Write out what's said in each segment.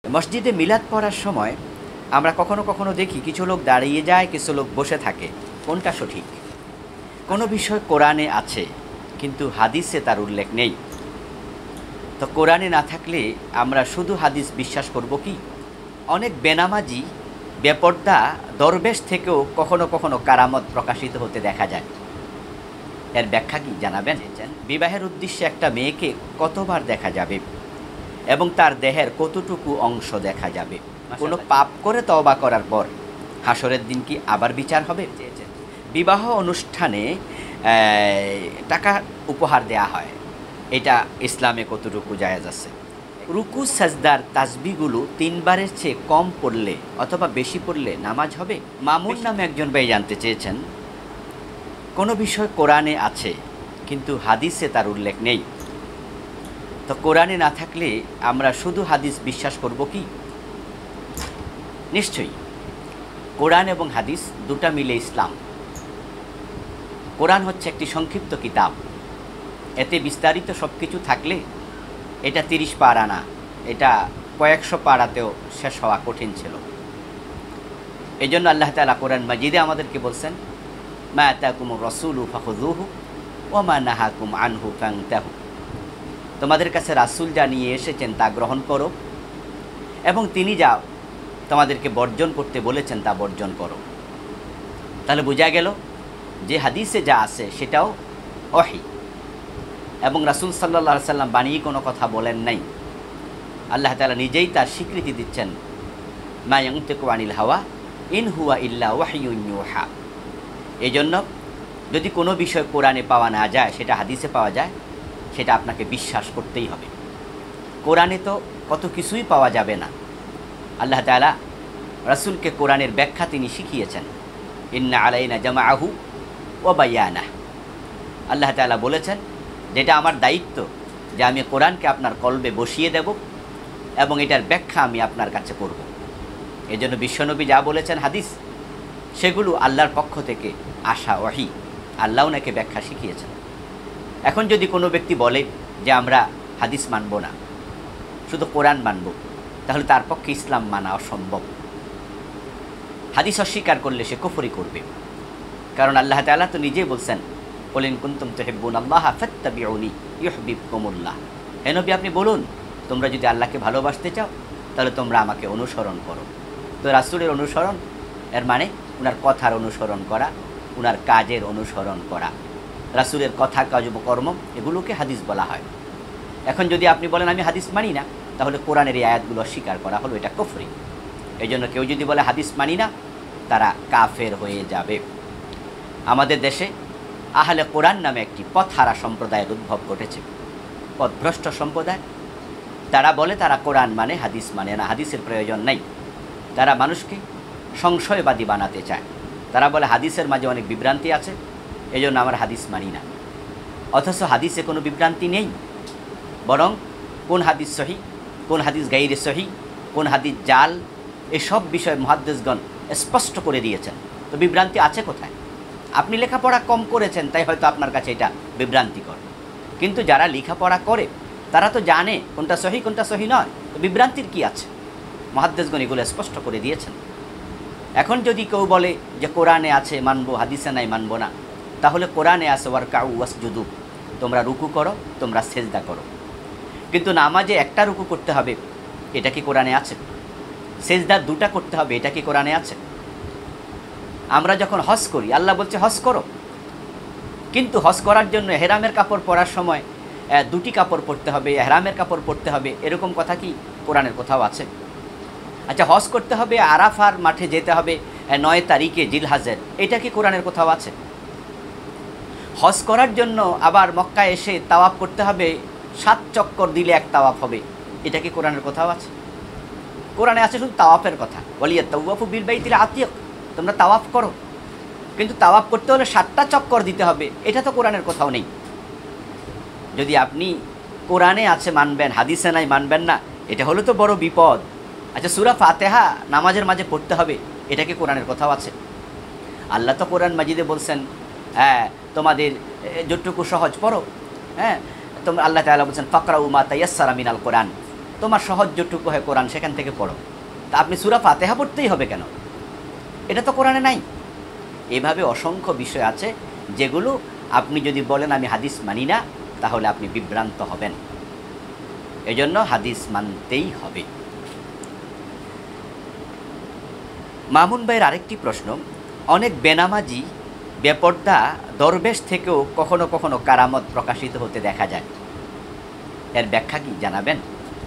মসজিদে মিলাদ পড়ার সময় আমরা কখনো কখনো দেখি কিছু লোক দাঁড়িয়ে যায়, কিছু লোক বসে থাকে। কোনটা সঠিক? কোনো বিষয় কোরআনে আছে কিন্তু হাদিসে তার উল্লেখ নেই। তো কোরআনে না থাকলে আমরা শুধু হাদিস বিশ্বাস করব কি? অনেক বেনামাজি বেপর্দা দরবেশ থেকেও কখনো কখনো কারামত প্রকাশিত হতে দেখা যায়। এর ব্যাখ্যা কি জানাবেন? বিবাহের উদ্দেশ্যে একটা মেয়েকে কতবার দেখা যাবে এবং তার দেহের কতটুকু অংশ দেখা যাবে? কোনো পাপ করে তওবা করার পর হাসরের দিন কি আবার বিচার হবে? বিবাহ অনুষ্ঠানে টাকা উপহার দেয়া হয়, এটা ইসলামে কতটুকু জায়েজ আছে? রুকু সাজদার তাসবিহগুলো 3 বারের চেয়ে কম পড়লে অথবা বেশি পড়লে নামাজ হবে? মামুন নামে একজন ভাই জানতে চেয়েছেন, কোনো বিষয় কোরআনে আছে কিন্তু হাদিসে তার উল্লেখ নেই। তো কোরআনে না থাকলে আমরা শুধু হাদিস বিশ্বাস করব কি? নিশ্চয়ই কোরআন এবং হাদিস দুটা মিলে ইসলাম। কোরআন হচ্ছে একটি সংক্ষিপ্ত কিতাব, এতে বিস্তারিত সব কিছু থাকলে এটা 30 পারা না, এটা কয়েকশো পারাতেও শেষ হওয়া কঠিন ছিল। এই জন্য আল্লাহ তাআলা কোরআন মাজিদে আমাদেরকে বলছেন, মা আতাকুমুর রাসূলু ফাখুযুহু ওয়া মা নাহাকুম আনহু ফান্তাহু। তোমাদের কাছে রাসূল যা নিয়ে এসেছেন তা গ্রহণ করো এবং তিনি যা তোমাদেরকে বর্জন করতে বলেছেন তা বর্জন করো। তাহলে বোঝা গেল যে হাদিসে যা আছে সেটাও ওহী এবং রাসূল সাল্লাল্লাহু আলাইহি সাল্লাম বানিয়ে কোনো কথা বলেন নাই। আল্লাহ তাআলা নিজেই তার স্বীকৃতি দিচ্ছেন, মা ইয়ানতিকু আনিল হাওয়া ইন হুয়া ইল্লা ওয়াহয়ুন ইউহা। এই জন্য যদি কোনো বিষয় কোরআনে পাওয়া না যায়, সেটা হাদিসে পাওয়া যায়, সেটা আপনাকে বিশ্বাস করতেই হবে। কোরআনে তো কত কিছুই পাওয়া যাবে না। আল্লাহ তাআলা রাসূলকে কোরআনের ব্যাখ্যা তিনি শিখিয়েছেন, ইন্না আলাইনা জামাআহু ওয়া বায়ানাহু। আল্লাহ তাআলা বলেছেন যেটা আমার দায়িত্ব যে আমি কোরআনকে আপনার কলবে বসিয়ে দেব এবং এটার ব্যাখ্যা আমি আপনার কাছে করব। এই জন্য বিশ্বনবী যা বলেছেন হাদিস, সেগুলো আল্লাহর পক্ষ থেকে আসা ওহী, আল্লাহ ওনাকে ব্যাখ্যা শিখিয়েছেন। এখন যদি কোনো ব্যক্তি বলে যে আমরা হাদিস মানব না, শুধু কোরআন মানব, তাহলে তার পক্ষে ইসলাম মানা অসম্ভব। হাদিস অস্বীকার করলে সে কুফরি করবে, কারণ আল্লাহ তাআলা তো নিজেই বলছেন, কুল ইন কুনতুম তুহিব্বুনাল্লাহা ফাত্তাবিউনি ইউহিব্বুকুমুল্লাহ। হে নবী, আপনি বলুন, তোমরা যদি আল্লাহকে ভালোবাসতে চাও তাহলে তোমরা আমাকে অনুসরণ করো। তো রাসূলের অনুসরণ এর মানে উনার কথার অনুসরণ করা, উনার কাজের অনুসরণ করা। রাসূলের কথা, কাজ ও কর্ম এগুলোকে হাদিস বলা হয়। এখন যদি আপনি বলেন আমি হাদিস মানি না, তাহলে কোরআনের এই আয়াতগুলো অস্বীকার করা হলো, এটা কুফরি। এই জন্য কেউ যদি বলে হাদিস মানি না, তারা কাফের হয়ে যাবে। আমাদের দেশে আহলে কোরআন নামে একটি পথহারা সম্প্রদায়ের উদ্ভব ঘটেছে, পথভ্রষ্ট সম্প্রদায়। তারা বলে তারা কোরআন মানে, হাদিস মানে না, হাদিসের প্রয়োজন নেই। তারা মানুষকে সংশয়বাদী বানাতে চায়। তারা বলে হাদিসের মাঝে অনেক বিভ্রান্তি আছে, এই জন্য আমরা হাদিস মানি না। অথচ হাদিসে কোনো বিভ্রান্তি নেই, বরং কোন হাদিস সহি, কোন হাদিস গাইরে সহি, কোন হাদিস জাল, এসব বিষয়ে মুহাদ্দিসগণ স্পষ্ট করে দিয়েছেন। তো বিভ্রান্তি আছে কোথায়? আপনি লেখাপড়া কম করেছেন, তাই হয়তো আপনার কাছে এটা বিভ্রান্তিকর, কিন্তু যারা লেখাপড়া করে তারা তো জানে কোনটা সহি কোনটা সহি নয়। তো বিভ্রান্তির কি আছে? মুহাদ্দিসগণ এগুলো স্পষ্ট করে দিয়েছেন। এখন যদি কেউ বলে যে কোরআনে আছে মানবো, হাদিসে নাই মানবো না, তাহলে কোরআনে আছে ওয়ারকাউ ওয়াসজুদু, তোমরা রুকু করো, তোমরা সেজদা করো। কিন্তু নামাজে একটা রুকু করতে হবে, এটা কি কোরআনে আছে? সেজদা 2টা করতে হবে, এটা কি কোরআনে আছে? আমরা যখন হজ করি, আল্লাহ বলছে হজ করো, কিন্তু হজ করার জন্য এহরামের কাপড় পরার সময় 2টি কাপড় পরতে হবে, এহরামের কাপড় পরতে হবে, এরকম কথা কি কোরআনের কোথাও আছে? আচ্ছা, হজ করতে হবে, আরাফার মাঠে যেতে হবে 9 তারিখে জিলহাজের, এটা কি কোরআনের কোথাও আছে? হজ করার জন্য আবার মক্কায় এসে তাওয়াফ করতে হবে, 7 চক্কর দিলে 1 তাওয়াফ হবে, এটা কি কোরআনের কোথাও আছে? কোরআনে আছে শুধু তাওয়াফের কথা, ওয়ালিয়াতাওয়াফু বিল বাইতিল আতিক, তোমরা তাওয়াফ করো, কিন্তু তাওয়াফ করতে হলে 7টা চক্কর দিতে হবে, এটা তো কোরআনের কোথাও নেই। যদি আপনি কোরআনে আছে মানবেন, হাদিসে নাই মানবেন না, এটা হলো তো বড় বিপদ। আচ্ছা, সূরা ফাতিহা নামাজের মাঝে পড়তে হবে, এটা কি কোরআনের কোথাও আছে? আল্লাহ তো কোরআন মাজিদে বলছেন, হ্যাঁ তোমাদের যতটুকু সহজ পড়ো। হ্যাঁ, তোমরা, আল্লাহ তাআলা বলছেন ফাকরাউ মা তায়াসসারা মিনাল কোরআন, তোমার সহজ যেটুকু হয় কোরআন সেখান থেকে পড়ো। তা আপনি সূরা ফাতিহা পড়তেই হবে কেন? এটা তো কোরআনে নাই। এভাবে অসংখ্য বিষয় আছে যেগুলো আপনি যদি বলেন আমি হাদিস মানি না, তাহলে আপনি বিভ্রান্ত হবেন। এজন্য হাদিস মানতেই হবে। মামুন ভাইয়ের আরেকটি প্রশ্ন, অনেক বেনামাজি বেপর্দা দরবেশ থেকেও কখনো কখনো কারামত প্রকাশিত হতে দেখা যায়, এর ব্যাখ্যা কি জানাবেন?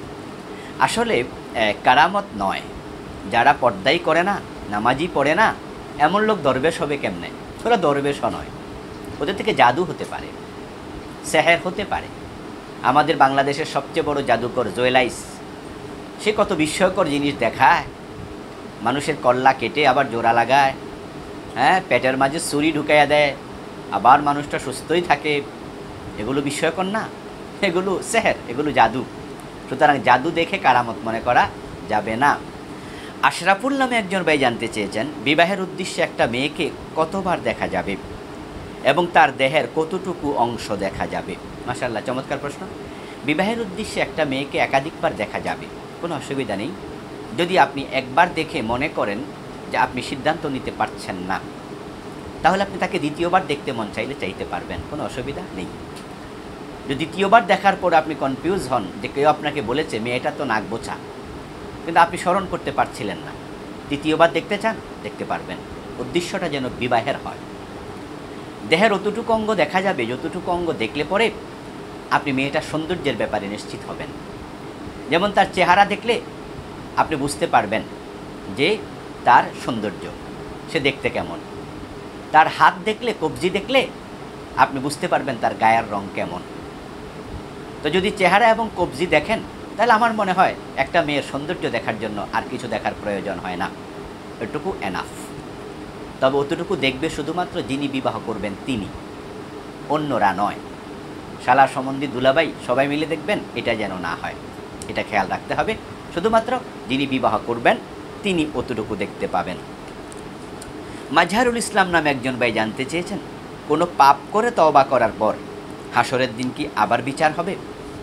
আসলে কারামত নয়, যারা পর্দাই করে না, নামাজি পড়ে না, এমন লোক দরবেশ হবে কেমনে? ওরা দরবেশও নয়, ওদের থেকে জাদু হতে পারে, সেহের হতে পারে। আমাদের বাংলাদেশের সবচেয়ে বড় জাদুকর জুয়েলাইস, সে কত বিস্ময়কর জিনিস দেখায়, মানুষের কল্লা কেটে আবার জোড়া লাগায়, হ্যাঁ, পেটের মাঝে ছুরি ঢুকাইয়া দেয়, আবার মানুষটা সুস্থই থাকে। এগুলো বিস্ময়কর না? এগুলো সেহের, এগুলো জাদু। সুতরাং জাদু দেখে কারামত মনে করা যাবে না। আশরাফুল নামে একজন ভাই জানতে চেয়েছেন, বিবাহের উদ্দেশ্যে একটা মেয়েকে কতবার দেখা যাবে এবং তার দেহের কতটুকু অংশ দেখা যাবে? মাশাআল্লাহ, চমৎকার প্রশ্ন। বিবাহের উদ্দেশ্যে একটা মেয়েকে একাধিকবার দেখা যাবে, কোনো অসুবিধা নেই। যদি আপনি একবার দেখে মনে করেন যে আপনি সিদ্ধান্ত নিতে পারছেন না, তাহলে আপনি তাকে দ্বিতীয়বার দেখতে মন চাইলে চাইতে পারবেন, কোনো অসুবিধা নেই। যদি দ্বিতীয়বার দেখার পর আপনি কনফিউজ হন যে কেউ আপনাকে বলেছে মেয়েটা তো নাক বোচা, কিন্তু আপনি স্মরণ করতে পারছিলেন না, তৃতীয়বার দেখতে চান, দেখতে পারবেন। উদ্দেশ্যটা যেন বিবাহের হয়। দেহের অতটুকু অঙ্গ দেখা যাবে যতটুকু অঙ্গ দেখলে পরে আপনি মেয়েটার সৌন্দর্যের ব্যাপারে নিশ্চিত হবেন। যেমন তার চেহারা দেখলে আপনি বুঝতে পারবেন যে তার সৌন্দর্য, সে দেখতে কেমন। তার হাত দেখলে, কবজি দেখলে আপনি বুঝতে পারবেন তার গায়ের রং কেমন। তো যদি চেহারা এবং কবজি দেখেন, তাহলে আমার মনে হয় একটা মেয়ের সৌন্দর্য দেখার জন্য আর কিছু দেখার প্রয়োজন হয় না, এটুকু এনাফ। তবে অতটুকু দেখবে শুধুমাত্র যিনি বিবাহ করবেন তিনি, অন্যরা নয়। শালা সম্বন্ধী দুলাভাই সবাই মিলে দেখবেন, এটা যেন না হয়, এটা খেয়াল রাখতে হবে। শুধুমাত্র যিনি বিবাহ করবেন তিনি অতটুকু দেখতে পাবেন। মাজহারুল ইসলাম নামে একজন ভাই জানতে চেয়েছেন, কোনো পাপ করে তওবা করার পর হাসরের দিন কি আবার বিচার হবে?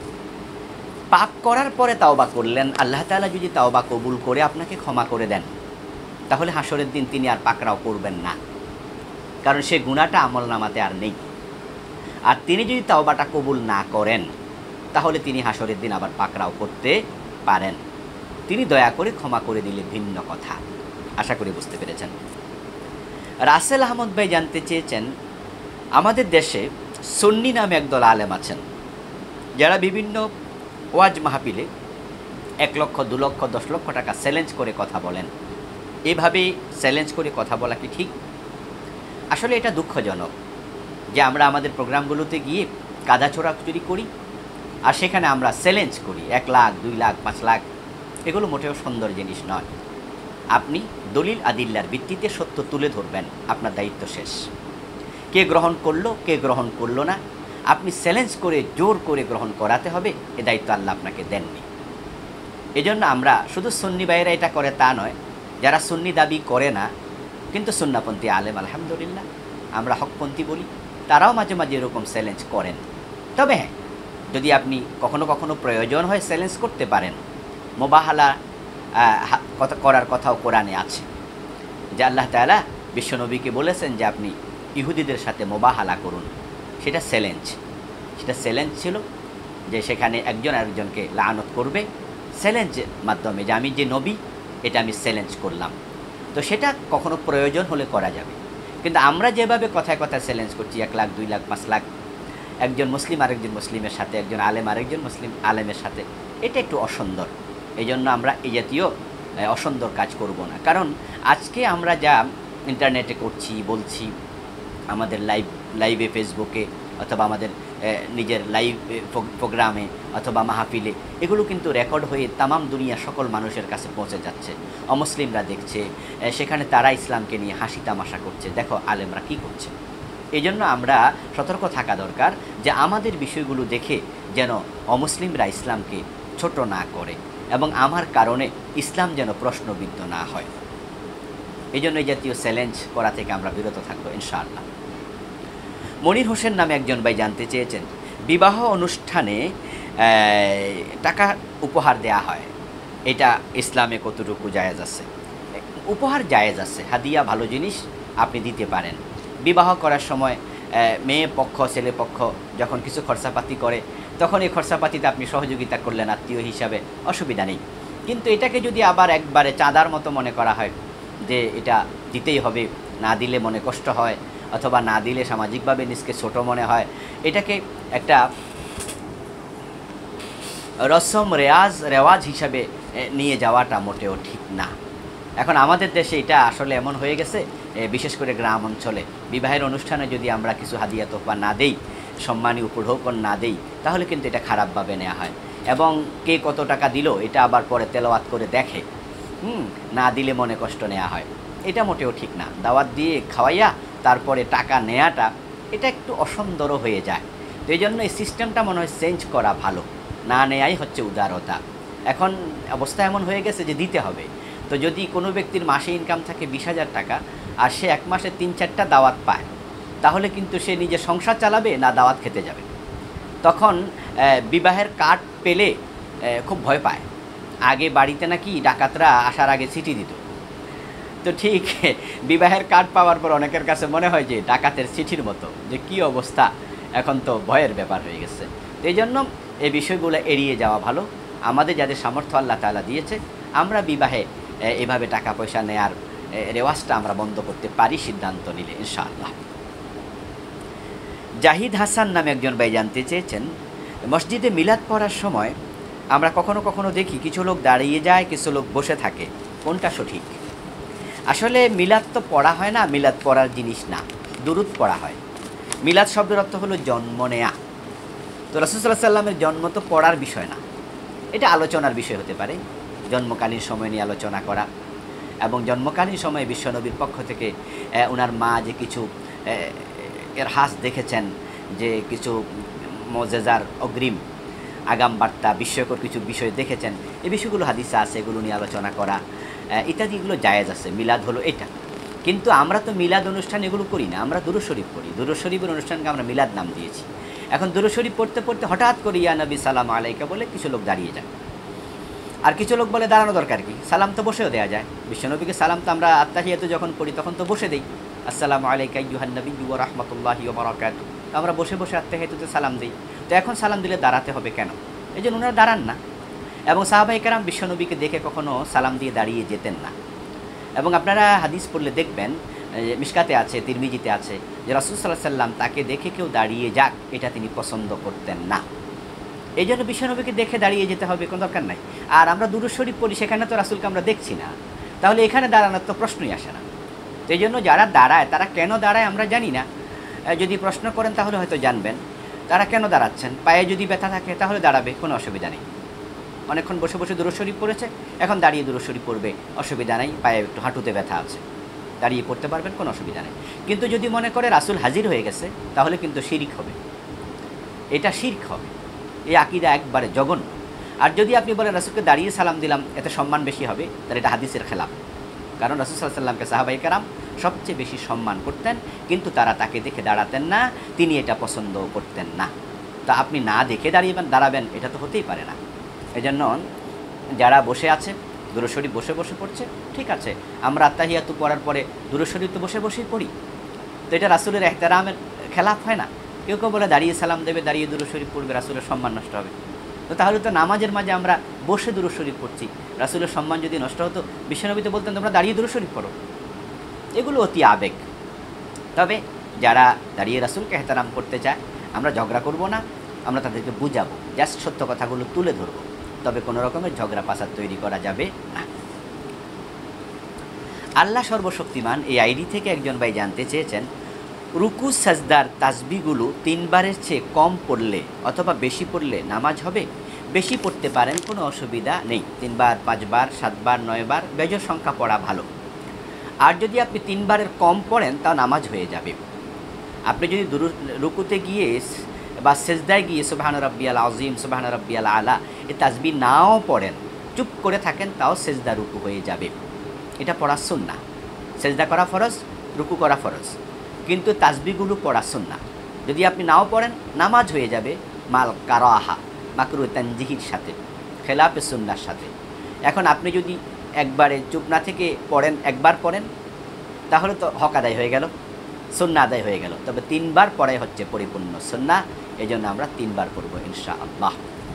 পাপ করার পরে তাওবা করলেন, আল্লাহ তাআলা যদি তাওবা কবুল করে আপনাকে ক্ষমা করে দেন, তাহলে হাসরের দিন তিনি আর পাকড়াও করবেন না, কারণ সে গুনাহটা আমলনামাতে আর নেই। আর তিনি যদি তাওবাটা কবুল না করেন, তাহলে তিনি হাসরের দিন আবার পাকড়াও করতে পারেন। তিনি দয়া করে ক্ষমা করে দিলে ভিন্ন কথা। আশা করি বুঝতে পেরেছেন। রাসেল আহমদ ভাই জানতে চেয়েছেন, আমাদের দেশে সুন্নি নামে একদল আলেম আছেন, যারা বিভিন্ন ওয়াজ মাহফিলে 1 লক্ষ, 2 লক্ষ, 10 লক্ষ টাকা চ্যালেঞ্জ করে কথা বলেন। এভাবে চ্যালেঞ্জ করে কথা বলা কি ঠিক? আসলে এটা দুঃখজনক যে আমরা আমাদের প্রোগ্রামগুলোতে গিয়ে কাদা ছোড়াছুড়ি করি, আর সেখানে আমরা চ্যালেঞ্জ করি 1 লাখ, 2 লাখ, 5 লাখ। এগুলো মোটেও সুন্দর জিনিস নয়। আপনি দলিল আদিল্লার ভিত্তিতে সত্য তুলে ধরবেন, আপনার দায়িত্ব শেষ। কে গ্রহণ করলো, কে গ্রহণ করলো না, আপনি চ্যালেঞ্জ করে জোর করে গ্রহণ করাতে হবে, এ দায়িত্ব আল্লাহ আপনাকে দেননি। এজন্য আমরা শুধু সুন্নি ভাইয়েরা এটা করে তা নয়, যারা সুন্নি দাবি করে না কিন্তু সুন্নাপন্থী আলেম, আলহামদুলিল্লাহ আমরা হকপন্থী বলি, তারাও মাঝে মাঝে এরকম চ্যালেঞ্জ করেন। তবে হ্যাঁ, যদি আপনি কখনো কখনো প্রয়োজন হয় চ্যালেঞ্জ করতে পারেন। মোবাহালা করার কথাও কোরআনে আছে, যে আল্লাহ তাআলা বিশ্বনবীকে বলেছেন যে আপনি ইহুদিদের সাথে মোবাহালা করুন। সেটা চ্যালেঞ্জ ছিল, যে সেখানে একজন আরেকজনকে লানত করবে চ্যালেঞ্জের মাধ্যমে, যে আমি যে নবী এটা আমি চ্যালেঞ্জ করলাম। তো সেটা কখনো প্রয়োজন হলে করা যাবে। কিন্তু আমরা যেভাবে কথায় কথায় চ্যালেঞ্জ করছি 1 লাখ, 2 লাখ, 5 লাখ, একজন মুসলিম আরেকজন মুসলিমের সাথে, একজন আলেম আরেকজন মুসলিম আলেমের সাথে, এটা একটু অসুন্দর। এই জন্য আমরা এই জাতীয় অসুন্দর কাজ করব না। কারণ আজকে আমরা যা ইন্টারনেটে করছি, বলছি, আমাদের লাইভে ফেসবুকে অথবা আমাদের নিজের লাইভ প্রোগ্রামে অথবা মাহফিলে, এগুলো কিন্তু রেকর্ড হয়ে তামাম দুনিয়া সকল মানুষের কাছে পৌঁছে যাচ্ছে। অমুসলিমরা দেখছে, সেখানে তারা ইসলামকে নিয়ে হাসি তামাশা করছে, দেখো আলেমরা কি করছে। এই জন্য আমরা সতর্ক থাকা দরকার যে আমাদের বিষয়গুলো দেখে যেন অমুসলিমরা ইসলামকে ছোট না করে এবং আমার কারণে ইসলাম যেন প্রশ্নবিদ্ধ না হয়। এই জন্য এই জাতীয় চ্যালেঞ্জ করা থেকে আমরা বিরত থাকবো ইনশাআল্লাহ। মনির হোসেন নামে একজন ভাই জানতে চেয়েছেন, বিবাহ অনুষ্ঠানে টাকা উপহার দেয়া হয়, এটা ইসলামে কতটুকু জায়েজ আছে? উপহার জায়েজ আছে, হাদিয়া ভালো জিনিস আপনি দিতে পারেন। বিবাহ করার সময় মেয়ে পক্ষ ছেলে পক্ষ যখন কিছু খরচাপাতি করে তখন এই খরচাপাতিতে আপনি সহযোগিতা করলেন আত্মীয় হিসাবে, অসুবিধা নেই। কিন্তু এটাকে যদি আবার একবারে চাঁদার মতো মনে করা হয় যে এটা দিতেই হবে, না দিলে মনে কষ্ট হয়, অথবা না দিলে সামাজিকভাবে নিজকে ছোট মনে হয়, এটাকে একটা রসম রেওয়াজ হিসাবে নিয়ে যাওয়াটা মোটেও ঠিক না। এখন আমাদের দেশে এটা আসলে এমন হয়ে গেছে, বিশেষ করে গ্রাম অঞ্চলে বিবাহের অনুষ্ঠানে যদি আমরা কিছু হাদিয়া তোফা না দেই, সম্মানী উপঢৌকন না দেই, তাহলে কিন্তু এটা খারাপভাবে নেওয়া হয় এবং কে কত টাকা দিল এটা আবার পরে তেলাওয়াত করে দেখে, না দিলে মনে কষ্ট নেওয়া হয়। এটা মোটেও ঠিক না। দাওয়াত দিয়ে খাওয়াইয়া তারপরে টাকা নেওয়াটা এটা একটু অসুন্দর হয়ে যায়। তো এই জন্য এই সিস্টেমটা মনে হয় চেঞ্জ করা ভালো, না নেয়াই হচ্ছে উদারতা। এখন অবস্থা এমন হয়ে গেছে যে দিতে হবে। তো যদি কোনো ব্যক্তির মাসে ইনকাম থাকে 20,000 টাকা আর সে এক মাসে 3-4টা দাওয়াত পায়, তাহলে কিন্তু সে নিজে সংসার চালাবে না দাওয়াত খেতে যাবে। তখন বিবাহের কার্ড পেলে খুব ভয় পায়। আগে বাড়িতে নাকি ডাকাতরা আসার আগে চিঠি দিত, তো ঠিক বিবাহের কার্ড পাওয়ার পর অনেকের কাছে মনে হয় যে ডাকাতের চিঠির মতো, যে কি অবস্থা, এখন তো ভয়ের ব্যাপার হয়ে গেছে। তো এই জন্য এই বিষয়গুলো এড়িয়ে যাওয়া ভালো। আমাদের যাদের সামর্থ্য আল্লাহ তাআলা দিয়েছে, আমরা বিবাহে এভাবে টাকা পয়সা নেয়ার রেওয়াজটা আমরা বন্ধ করতে পারি সিদ্ধান্ত নিলে ইনশাআল্লাহ। জাহিদ হাসান নামে একজন ভাই জানতে চেয়েছেন, মসজিদে মিলাদ পড়ার সময় আমরা কখনো কখনো দেখি কিছু লোক দাঁড়িয়ে যায়, কিছু লোক বসে থাকে, কোনটা সঠিক? আসলে মিলাদ তো পড়া হয় না, মিলাদ পড়ার জিনিস না, দুরূদ পড়া হয়। মিলাদ শব্দের অর্থ হলো জন্ম নেয়া। তো রাসূল সাল্লাল্লাহু আলাইহি সাল্লামের জন্ম তো পড়ার বিষয় না, এটা আলোচনার বিষয় হতে পারে। জন্মকালীন সময় নিয়ে আলোচনা করা, এবং জন্মকালীন সময়ে বিশ্বনবীর পক্ষ থেকে ওনার মা যে কিছু এর হাস দেখেছেন, যে কিছু মুজিজার অগ্রিম আগাম বার্তা বিস্ময়কর কিছু বিষয় দেখেছেন, এই বিষয়গুলো হাদিসে আছে, এগুলো নিয়ে আলোচনা করা ইত্যাদি, এগুলো জায়েজ আছে। মিলাদ হলো এটা। কিন্তু আমরা তো মিলাদ অনুষ্ঠান এগুলো করি না, আমরা দুরূদ শরীফ পড়ি। দুরূদ শরীফের অনুষ্ঠানকে আমরা মিলাদ নাম দিয়েছি। এখন দুরূদ শরীফ পড়তে পড়তে হঠাৎ করে ইয়া নবী সালাম আলাইকা বলে কিছু লোক দাঁড়িয়ে যায়, আর কিছু লোক বলে দাঁড়ানো দরকার কি, সালাম তো বসেও দেওয়া যায়। বিশ্বনবীকে সালাম তো আমরা আত্তাহিয়াতু যখন পড়ি তখন তো বসে দেই, আসসালামু আলাইকা আইয়ুহান নাবিয়্যু ওয়া রাহমাতুল্লাহি ওয়া বারাকাতুহু, আমরা বসে বসে আত্তাহিয়াতুতে সালাম দিই। তো এখন সালাম দিলে দাঁড়াতে হবে কেন? এই জন্য ওনারা দাঁড়ান না। এবং সাহাবায়ে কেরাম বিশ্বনবীকে দেখে কখনো সালাম দিয়ে দাঁড়িয়ে যেতেন না। এবং আপনারা হাদিস পড়লে দেখবেন, মিশকাতে আছে, তিরমিজিতে আছে, যে রাসূল সাল্লাল্লাহু আলাইহি সাল্লাম তাকে দেখে কেউ দাঁড়িয়ে যাক এটা তিনি পছন্দ করতেন না। এই জন্য বিশ্বনবীকে দেখে দাঁড়িয়ে যেতে হবে, কোনো দরকার নাই। আর আমরা দুরূদ শরীফ পড়ি, সেখানে তো রাসূলকে আমরা দেখছি না, তাহলে এখানে দাঁড়ানোর তো প্রশ্নই আসে না। তো এই জন্য যারা দাঁড়ায় তারা কেন দাঁড়ায় আমরা জানি না। যদি প্রশ্ন করেন তাহলে হয়তো জানবেন তারা কেন দাঁড়াচ্ছেন। পায়ে যদি ব্যথা থাকে তাহলে দাঁড়াবে, কোনো অসুবিধা নেই। অনেকক্ষণ বসে বসে দুরূদ শরীফ পড়েছে, এখন দাঁড়িয়ে দুরূদ শরীফ পড়বে, অসুবিধা নেই। পায়ে একটু হাঁটুতে ব্যথা আছে, দাঁড়িয়ে পড়তে পারবেন, কোনো অসুবিধা নেই। কিন্তু যদি মনে করে রাসূল হাজির হয়ে গেছে, তাহলে কিন্তু শিরক হবে, এটা শিরক হবে। এই আকীদা একবারে জঘন্য। আর যদি আপনি বলেন রাসূলকে দাঁড়িয়ে সালাম দিলাম এতে সম্মান বেশি হবে, তাহলে এটা হাদিসের খেলাফ। কারণ রাসূল সাল্লাল্লাহু আলাইহি সাল্লামকে সাহাবায়ে কেরাম সবচেয়ে বেশি সম্মান করতেন, কিন্তু তারা তাকে দেখে দাঁড়াতেন না, তিনি এটা পছন্দ করতেন না। তা আপনি না দেখে দাঁড়াবেন এটা তো হতেই পারে না। এজন্য যারা বসে আছে দুরূদ শরীফ বসে বসে পড়ছে, ঠিক আছে, আমরা আত্তাহিয়াতু পড়ার পরে দুরূদ শরীফ তো বসে বসেই পড়ি, তো এটা রাসূলের ইহতিরামের খেলাফ হয় না। কেউ কেউ বলে দাঁড়িয়ে সালাম দেবে, দাঁড়িয়ে দুরূদ শরীফ পড়বে, রাসূলের সম্মান নষ্ট হবে। তো তাহলে তো নামাজের মাঝে আমরা বসে দুরূদ শরীফ পড়ছি, রাসূলের সম্মান যদি নষ্ট হতো বিশ্বনবী তো বলতেন তোমরা দাঁড়িয়ে দুরূদ শরীফ পড়ো। এগুলো অতি আবেগ। তবে যারা দাঁড়িয়ে রাসূলকে ইহতিরাম করতে চায়, আমরা ঝগড়া করব না, আমরা তাদেরকে বুঝাবো, জাস্ট সত্য কথাগুলো তুলে ধরবো, তবে কোনো রকমের ঝগড়া পাসাদ তৈরি করা যাবে না। আল্লাহ সর্বশক্তিমান এই আইডি থেকে একজন ভাই জানতে চেয়েছেন, রুকু সাজদার তাসবিহগুলো 3 বারের চেয়ে কম পড়লে অথবা বেশি পড়লে নামাজ হবে? বেশি পড়তে পারেন, কোনো অসুবিধা নেই। 3 বার, 5 বার, 7 বার, 9 বার, বেজোড় সংখ্যা পড়া ভালো। আর যদি আপনি 3 বারের কম পড়েন তাও নামাজ হয়ে যাবে। আপনি যদি রুকুতে গিয়ে বা সেজদায় গিয়ে সুবহান রাব্বিয়াল আযীম, সুবহান রাব্বিয়াল আলা এই তাসবিহ নাও পড়েন, চুপ করে থাকেন, তাও সেজদা রুকু হয়ে যাবে। এটা পড়া সুন্নাহ। সেজদা করা ফরজ, রুকু করা ফরজ, কিন্তু তাসবিহগুলো পড়া সুন্নাহ। যদি আপনি নাও পড়েন নামাজ হয়ে যাবে, মাল কারাহা, মাকরু তানজিহির সাথে, খেলাফে সুন্নার সাথে। এখন আপনি যদি একবারে চুপ না থেকে পড়েন, একবার পড়েন, তাহলে তো হক আদায় হয়ে গেল, সুন্নাহ আদায় হয়ে গেল। তবে 3 বার পড়াই হচ্ছে পরিপূর্ণ সুন্নাহ, এই জন্য আমরা 3 বার পড়ব ইনশাআল্লাহ।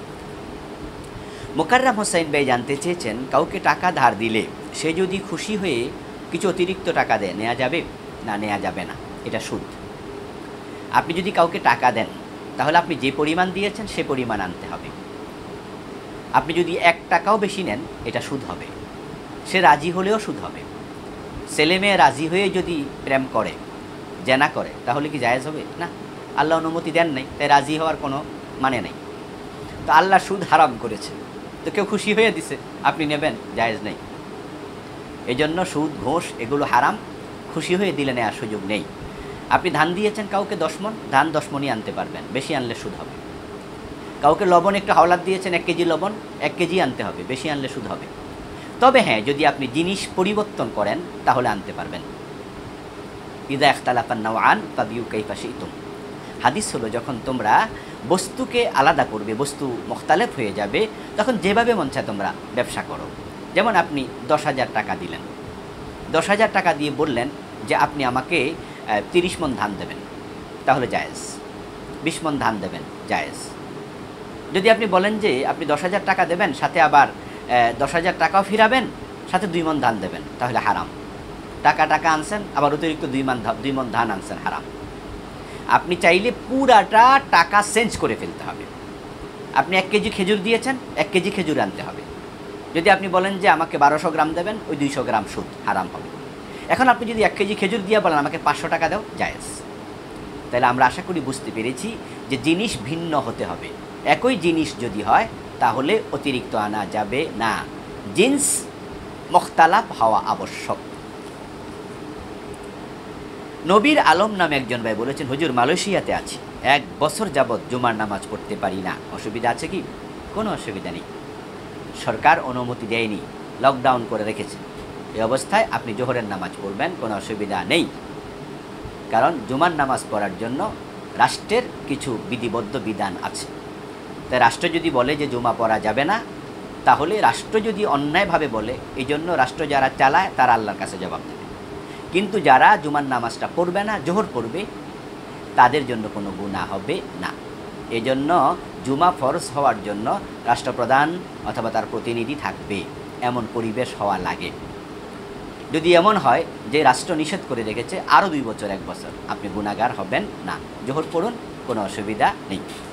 মোকাররম হোসেন ভাই জানতে চেয়েছেন, কাউকে টাকা ধার দিলে সে যদি খুশি হয়ে কিছু অতিরিক্ত টাকা দেয়, নেওয়া যাবে না নেওয়া যাবে না? এটা সুদ। আপনি যদি কাউকে টাকা দেন, তাহলে আপনি যে পরিমাণ দিয়েছেন সে পরিমাণ আনতে হবে। আপনি যদি 1 টাকাও বেশি নেন, এটা সুদ হবে। সে রাজি হলেও সুদ হবে। ছেলে মেয়ে রাজি হয়ে যদি প্রেম করে, জেনা করে, তাহলে কি জায়েজ হবে? না, আল্লাহ অনুমতি দেন নাই, তাই রাজি হওয়ার কোনো মানে নেই। তো আল্লাহ সুদ হারাম করেছে, তো কেউ খুশি হয়ে দিছে, আপনি নেবেন, জায়েজ নেই। এই জন্য সুদ, ঘোষ এগুলো হারাম, খুশি হয়ে দিলে নেওয়ার সুযোগ নেই। আপনি ধান দিয়েছেন কাউকে 10 মণ, ধান 10 মণই আনতে পারবেন, বেশি আনলে সুদ হবে। কাউকে লবণ একটু হাওলাত দিয়েছেন, 1 কেজি লবণ 1 কেজি আনতে হবে, বেশি আনলে সুদ হবে। তবে হ্যাঁ, যদি আপনি জিনিস পরিবর্তন করেন তাহলে আনতে পারবেন। ইদা ইখতালাফান নাওআন ফাবিউ কাইফা শি'তুম। হাদিস হলো, যখন তোমরা বস্তুকে আলাদা করবে, বস্তু মুখতালিফ হয়ে যাবে, তখন যেভাবে মন চায় তোমরা ব্যবসা করো। যেমন আপনি 10,000 টাকা দিলেন, 10,000 টাকা দিয়ে বললেন যে আপনি আমাকে 30 মণ ধান দেবেন, তাহলে জায়েজ। 20 মণ ধান দেবেন, জায়েজ। যদি আপনি বলেন যে আপনি 10,000 টাকা দেবেন, সাথে আবার 10,000 টাকাও ফিরাবেন, সাথে 2 মণ ধান দেবেন, তাহলে হারাম। টাকা আনছেন, আবার অতিরিক্ত 2 মণ ধান আনছেন, হারাম। আপনি চাইলে পুরাটা টাকা চেঞ্জ করে ফেলতে হবে। আপনি 1 কেজি খেজুর দিয়েছেন, 1 কেজি খেজুর আনতে হবে। যদি আপনি বলেন যে আমাকে 1200 গ্রাম দেবেন, ওই 200 গ্রাম সুদ, হারাম হবে। এখন আপনি যদি 1 কেজি খেজুর দিয়ে বলেন আমাকে 500 টাকা দাও, জায়েজ। তাহলে আমরা আশা করি বুঝতে পেরেছি যে জিনিস ভিন্ন হতে হবে। একই জিনিস যদি হয় তাহলে অতিরিক্ত আনা যাবে না, জিন্স মুখতালাফ হওয়া আবশ্যক। নবীর আলম নামে একজন ভাই বলেছেন, হুজুর মালয়েশিয়াতে আছি, 1 বছর যাবৎ জুমার নামাজ পড়তে পারি না, অসুবিধা আছে কি? কোনো অসুবিধা নেই, সরকার অনুমতি দেয়নি, লকডাউন করে রেখেছে। এই অবস্থায় আপনি জোহরের নামাজ পড়বেন, কোনো অসুবিধা নেই। কারণ জুমার নামাজ পড়ার জন্য রাষ্ট্রের কিছু বিধিবদ্ধ বিধান আছে। তাই রাষ্ট্র যদি বলে যে জুমা পড়া যাবে না, তাহলে রাষ্ট্র যদি অন্যায়ভাবে বলে, এই জন্য রাষ্ট্র যারা চালায় তারা আল্লাহর কাছে জবাব দেবে। কিন্তু যারা জুমার নামাজটা পড়বে না, জোহর পড়বে, তাদের জন্য কোনো গুনাহ হবে না। এজন্য জুমা ফরজ হওয়ার জন্য রাষ্ট্রপ্রধান অথবা তার প্রতিনিধি থাকবে, এমন পরিবেশ হওয়া লাগে। যদি এমন হয় যে রাষ্ট্র নিষেধ করে রেখেছে আরও 2 বছর, 1 বছর, আপনি গুনাহগার হবেন না, জোহর পড়ুন, কোনো অসুবিধা নেই।